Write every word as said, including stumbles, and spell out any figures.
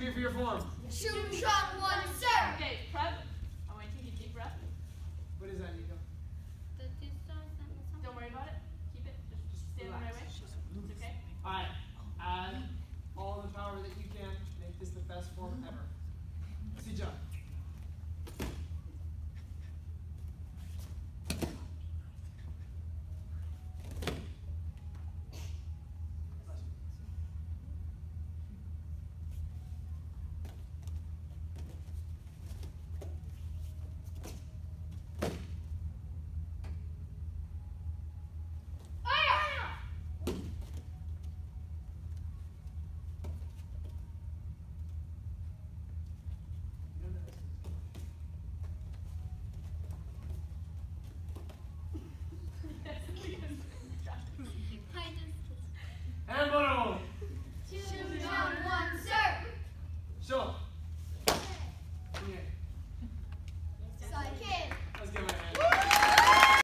be for your form? Shoot shot one, sir. Okay, prep. I want you to take a deep breath. What is that, Nico? Don't worry about it. Keep it. Just, just stand the right way. It's okay. All right. Add all the power that you can. Make this the best form ever. See, John.